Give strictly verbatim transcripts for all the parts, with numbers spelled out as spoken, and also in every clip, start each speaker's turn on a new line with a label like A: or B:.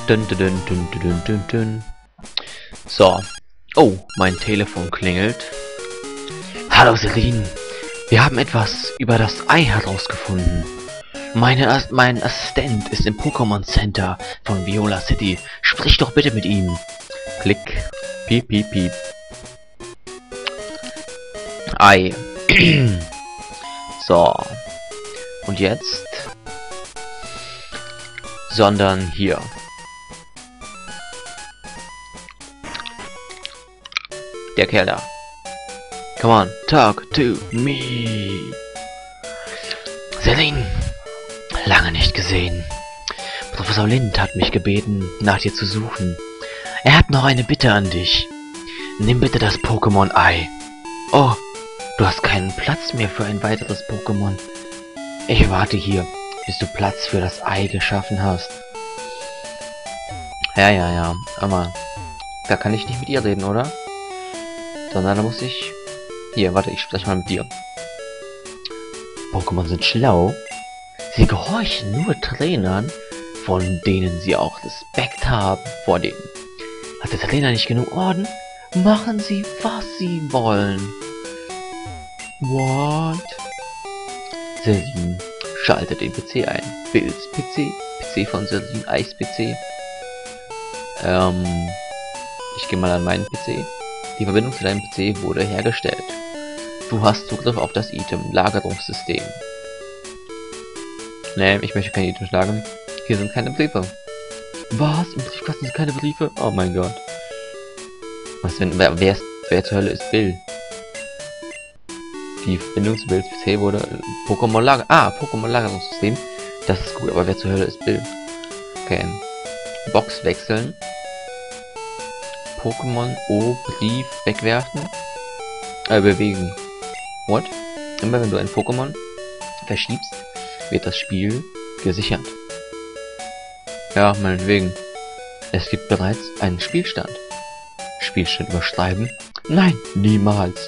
A: Dün, dün, dün, dün, dün, dün, dün. So. Oh, mein Telefon klingelt. Hallo Selin. Wir haben etwas über das Ei herausgefunden. Meine As mein Assistent ist im Pokémon Center von Viola City. Sprich doch bitte mit ihm. Klick. Piep, piep, piep. Ei. So. Und jetzt? Sondern hier. Der Kerl da. Come on, talk to me. Selin, lange nicht gesehen. Professor Lind hat mich gebeten, nach dir zu suchen. Er hat noch eine Bitte an dich. Nimm bitte das Pokémon-Ei. Oh, du hast keinen Platz mehr für ein weiteres Pokémon. Ich warte hier, bis du Platz für das Ei geschaffen hast. Ja, ja, ja, aber da kann ich nicht mit ihr reden, oder? Sondern da muss ich... Hier, warte, ich spreche mal mit dir. Pokémon sind schlau. Sie gehorchen nur Trainern, von denen sie auch Respekt haben vor denen. Hat der Trainer nicht genug Orden? Machen sie, was sie wollen. What? Selin schaltet den P C ein. Bills P C. P C von Selin, Eis-P C. Ähm... Ich gehe mal an meinen P C. Die Verbindung zu deinem P C wurde hergestellt. Du hast Zugriff auf das Item-Lagerungssystem. Nee, ich möchte keine Items lagern. Hier sind keine Briefe. Was? Im Briefkasten sind keine Briefe? Oh mein Gott. Was wenn... Wer, wer, ist, wer zur Hölle ist Bill? Die Verbindung zu Bills P C wurde... Pokémon-Lager... Ah, Pokémon-Lagerungssystem. Das ist gut, aber wer zur Hölle ist Bill? Okay. Box wechseln. Pokémon O Brief wegwerfen. Äh, bewegen. What? Immer wenn du ein Pokémon verschiebst, wird das Spiel gesichert. Ja, meinetwegen. Es gibt bereits einen Spielstand. Spielstand überschreiben? Nein, niemals.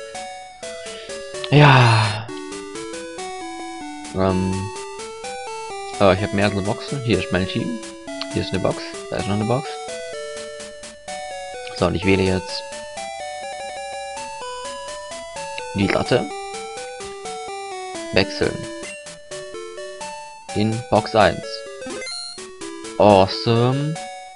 A: Ja. Ähm. Oh, ich habe mehrere Boxen. Hier ist mein Team. Hier ist eine Box. Da ist noch eine Box. So, und ich wähle jetzt die Latte. Wechseln. In Box eins. Awesome.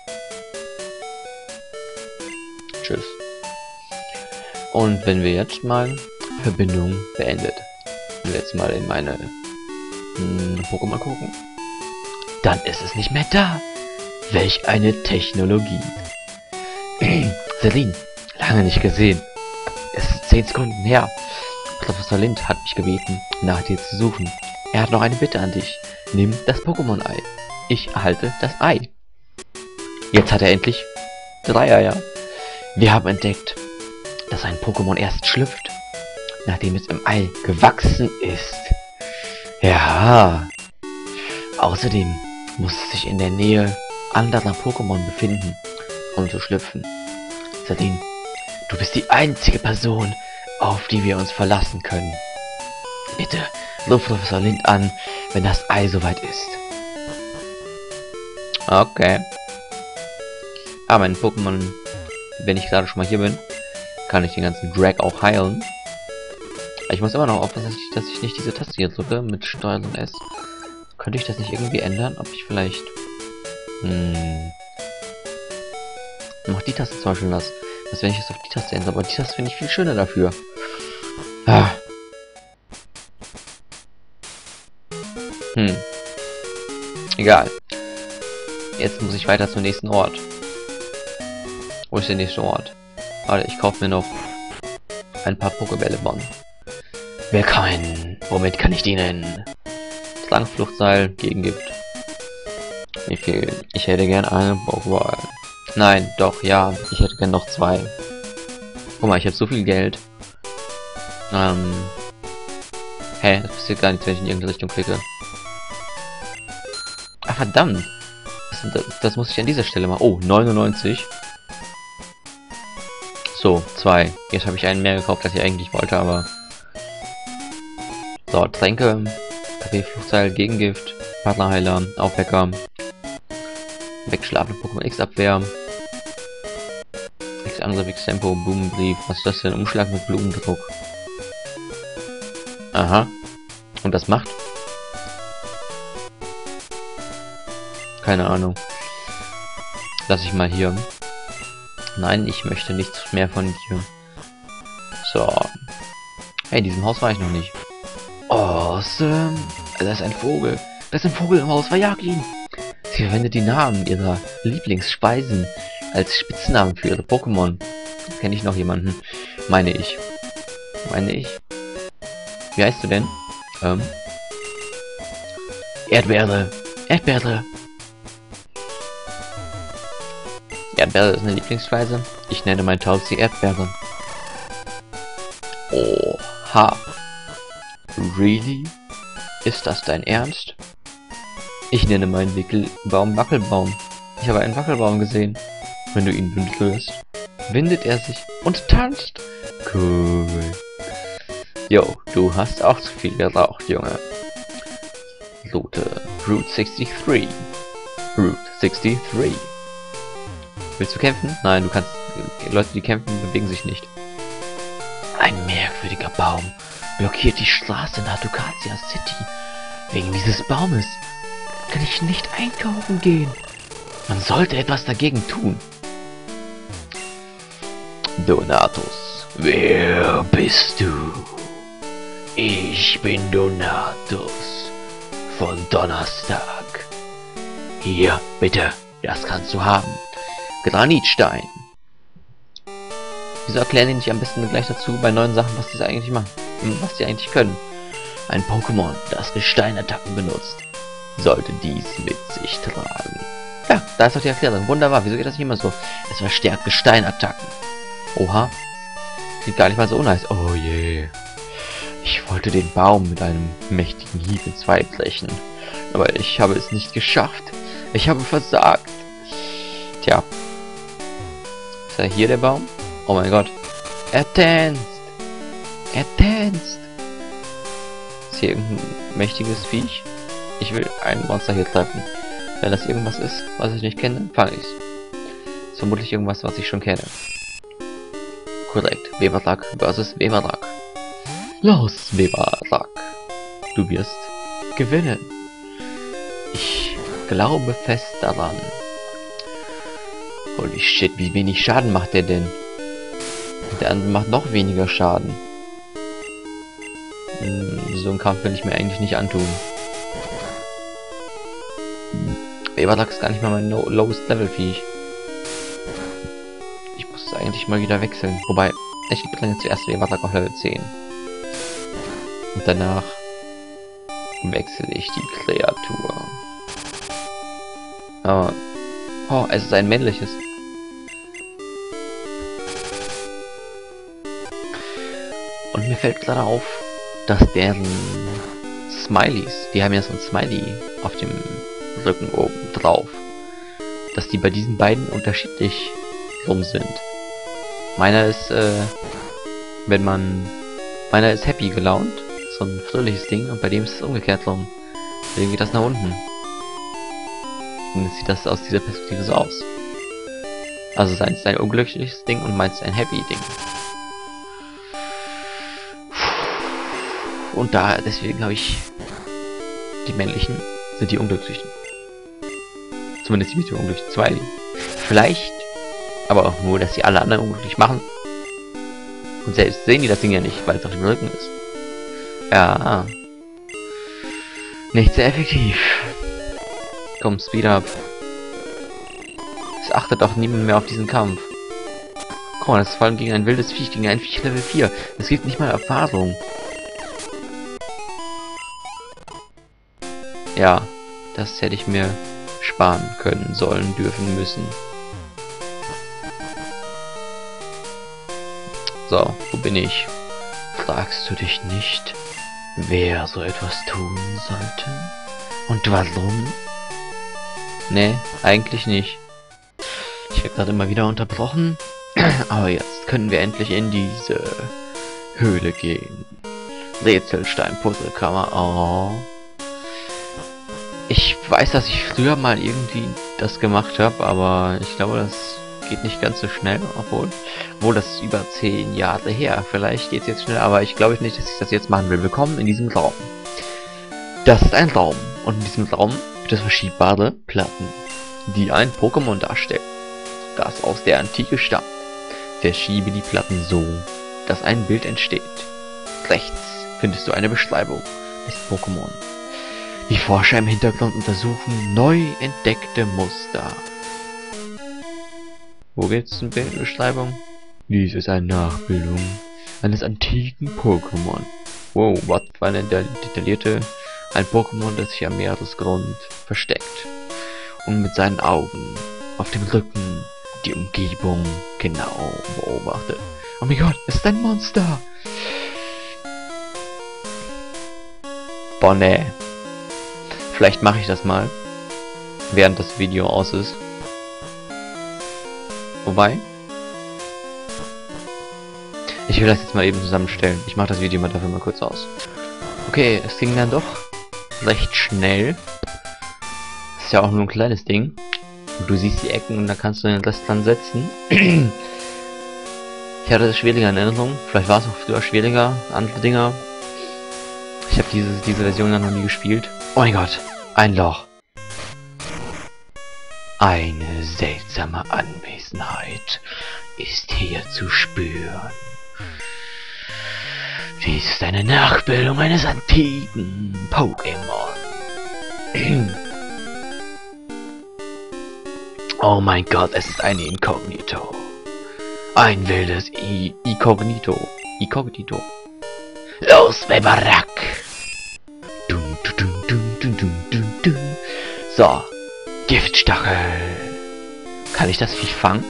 A: Tschüss. Und wenn wir jetzt mal Verbindung beendet. Wenn wir jetzt mal in meine hm, Pokémon gucken. Dann ist es nicht mehr da. Welch eine Technologie. Selin, lange nicht gesehen. Es ist zehn Sekunden her. Professor Lind hat mich gebeten, nach dir zu suchen. Er hat noch eine Bitte an dich. Nimm das Pokémon-Ei. Ich erhalte das Ei. Jetzt hat er endlich drei Eier. Wir haben entdeckt, dass ein Pokémon erst schlüpft, nachdem es im Ei gewachsen ist. Ja. Außerdem muss es sich in der Nähe anderer Pokémon befinden, um zu schlüpfen. Selin, du bist die einzige Person, auf die wir uns verlassen können. Bitte ruf Professor Lind an, wenn das Ei soweit ist. Okay. Ah, mein Pokémon, wenn ich gerade schon mal hier bin, kann ich den ganzen Drag auch heilen. Ich muss immer noch aufpassen, dass ich nicht diese Taste hier drücke mit Steuerung S. Könnte ich das nicht irgendwie ändern? Ob ich vielleicht... Hm... Noch die Taste zum Beispiel lasse. Was, wenn ich es auf die Taste ändere? Aber die Taste finde ich viel schöner dafür. Ah. Hm. Egal. Jetzt muss ich weiter zum nächsten Ort. Wo ist der nächste Ort? Warte, ich kaufe mir noch ein paar Pokébälle bauen. Willkommen. Womit kann ich dienen? Slangfluchtseil, Gegengift. Wie viel? Ich hätte gern eine Pokéball. Nein, doch, ja. Ich hätte gern noch zwei. Guck mal, ich habe so viel Geld. Ähm. Hä, das passiert gar nichts, wenn ich in irgendeine Richtung klicke. Ah, verdammt. Das, das, das muss ich an dieser Stelle machen. Oh, neunundneunzig. So, zwei. Jetzt habe ich einen mehr gekauft, als ich eigentlich wollte, aber... So, Tränke, Kaffee, Flugzeil, Gegengift, Partnerheiler, Aufwecker. Wegschlafene Pokémon X-Abwehr. X-Angriff, X-Tempo, Blumenbrief. Was ist das denn? Umschlag mit Blumendruck. Aha. Und das macht? Keine Ahnung. Lass ich mal hier. Nein, ich möchte nichts mehr von dir. So. Hey, in diesem Haus war ich noch nicht. Awesome. Da ist ein Vogel. Da ist ein Vogel im Haus. Verjagt ihn. Sie verwendet die Namen ihrer Lieblingsspeisen als Spitznamen für ihre Pokémon. Kenne ich noch jemanden? Meine ich. Meine ich. Wie heißt du denn? Ähm. Erdbeere. Erdbeere. Erdbeere ist eine Lieblingsspeise. Ich nenne mein Tausi Erdbeere. Oha. Really? Ist das dein Ernst? Ich nenne meinen Wickelbaum Wackelbaum. Ich habe einen Wackelbaum gesehen. Wenn du ihn berührst, windet er sich und tanzt. Cool. Jo, du hast auch zu viel geraucht, Junge. Route. Route sechsundsechzig. Route sechsundsechzig. Willst du kämpfen? Nein, du kannst... Leute, die kämpfen, bewegen sich nicht. Ein merkwürdiger Baum blockiert die Straße nach Ducatia City. Wegen dieses Baumes kann ich nicht einkaufen gehen. Man sollte etwas dagegen tun. Donatus, wer bist du? Ich bin Donatus von Donnerstag. Hier, bitte, das kannst du haben. Granitstein. Wieso erklären die nicht am besten gleich dazu bei neuen Sachen, was die eigentlich machen? Was die eigentlich können? Ein Pokémon, das Gesteinattacken benutzt, sollte dies mit sich tragen. Ja, da ist doch die Erklärung. Wunderbar, wieso geht das nicht immer so? Es verstärkt Gesteinattacken. Oha. Klingt gar nicht mal so unheiß. Oh je. Ich wollte den Baum mit einem mächtigen Hieb in zwei brechen. Aber ich habe es nicht geschafft. Ich habe versagt. Tja. Ist er hier der Baum? Oh mein Gott. Er tanzt. Er tanzt. Ist hier irgendein mächtiges Viech? Ich will ein Monster hier treffen. Wenn das irgendwas ist, was ich nicht kenne, fange ich's. Ist vermutlich irgendwas, was ich schon kenne. Korrekt. Weberrack versus Weberrack. Los, Weberrack. Du wirst gewinnen. Ich glaube fest daran. Holy shit, wie wenig Schaden macht der denn? Der andere macht noch weniger Schaden. Hm, so einen Kampf will ich mir eigentlich nicht antun. Weberrack ist gar nicht mal mein no lowest Level Viech. Ich muss es eigentlich mal wieder wechseln. Wobei, ich bringe zuerst Weberrack auf Level zehn. Und danach wechsle ich die Kreatur. Aber, oh, es ist ein männliches. Und mir fällt gerade auf, dass deren Smileys, die haben ja so ein Smiley auf dem Rücken oben drauf, dass die bei diesen beiden unterschiedlich rum sind. Meiner ist, äh, wenn man, meiner ist happy gelaunt, so ein fröhliches Ding, und bei dem ist es umgekehrt rum. Bei dem geht das nach unten. Und jetzt sieht das aus dieser Perspektive so aus. Also seins ist ein unglückliches Ding und meins ist ein happy Ding. Und da, deswegen habe ich die männlichen sind die Unglücksrichten. Zumindest die mit dem unglücklichen zwei. Vielleicht, aber auch nur, dass die alle anderen unglücklich machen. Und selbst sehen die das Ding ja nicht, weil es auf dem Rücken ist. Ja. Nicht sehr effektiv. Komm, Speed up. Es achtet auch niemand mehr auf diesen Kampf. Guck mal, das ist vor allem gegen ein wildes Viech, gegen ein Viech Level vier. Es gibt nicht mal Erfahrung. Ja, das hätte ich mir sparen können, sollen, dürfen, müssen. So, wo bin ich? Fragst du dich nicht, wer so etwas tun sollte? Und warum? Nee, eigentlich nicht. Ich werde gerade immer wieder unterbrochen. Aber jetzt können wir endlich in diese Höhle gehen. Rätselstein, Puzzlekammer. Oh. Ich weiß, dass ich früher mal irgendwie das gemacht habe, aber ich glaube, das geht nicht ganz so schnell, obwohl, obwohl das ist über zehn Jahre her. Vielleicht geht es jetzt schnell, aber ich glaube nicht, dass ich das jetzt machen will. Willkommen in diesem Raum. Das ist ein Raum und in diesem Raum gibt es verschiebbare Platten, die ein Pokémon darstellen, das aus der Antike stammt. Verschiebe die Platten so, dass ein Bild entsteht. Rechts findest du eine Beschreibung des Pokémon. Die Forscher im Hintergrund untersuchen neu entdeckte Muster. Wo geht's in der Beschreibung? Dies ist eine Nachbildung eines antiken Pokémon. Wow, was für eine detaillierte... Ein Pokémon, das sich am Meeresgrund versteckt und mit seinen Augen auf dem Rücken die Umgebung genau beobachtet. Oh mein Gott, es ist ein Monster! Boah, nee. Vielleicht mache ich das mal, während das Video aus ist. Wobei, ich will das jetzt mal eben zusammenstellen. Ich mache das Video mal dafür mal kurz aus. Okay, es ging dann doch recht schnell. Ist ja auch nur ein kleines Ding. Und du siehst die Ecken und da kannst du den Rest dran setzen. Ich hatte das schwieriger in Erinnerung. Vielleicht war es auch früher schwieriger. Andere Dinger. Ich habe diese, diese Version ja noch nie gespielt. Oh mein Gott. Ein Loch. Eine seltsame Anwesenheit ist hier zu spüren. Dies ist eine Nachbildung eines antiken Pokémon. Oh mein Gott, es ist ein Inkognito. Ein wildes I Inkognito. Inkognito. Los, Bebarack! Dun, dun, dun, dun, dun, dun, dun. So, Giftstachel. Kann ich das Viech fangen?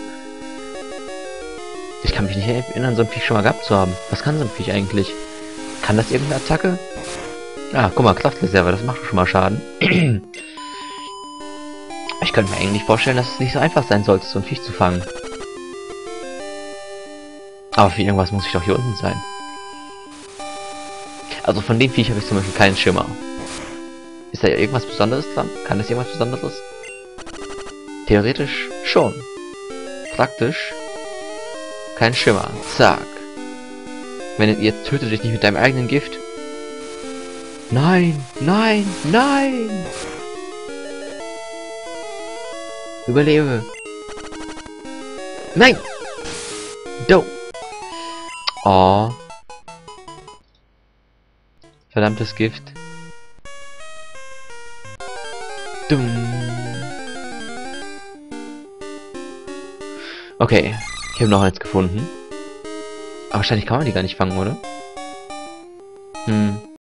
A: Ich kann mich nicht erinnern, so ein Viech schon mal gehabt zu haben. Was kann so ein Viech eigentlich? Kann das irgendeine Attacke? Ah, guck mal, Kraftreserve, das macht schon mal Schaden. Ich könnte mir eigentlich vorstellen, dass es nicht so einfach sein sollte, so ein Viech zu fangen. Aber für irgendwas muss ich doch hier unten sein. Also von dem Viech habe ich zum Beispiel keinen Schimmer. Ist da irgendwas Besonderes dran? Kann das irgendwas Besonderes? Theoretisch schon. Praktisch kein Schimmer. Zack. Wenn jetzt tötet dich nicht mit deinem eigenen Gift. Nein, nein, nein. Überlebe. Nein. Do. Oh. Verdammtes Gift. Dumm. Okay, ich habe noch eins gefunden. Aber wahrscheinlich kann man die gar nicht fangen, oder? Hm.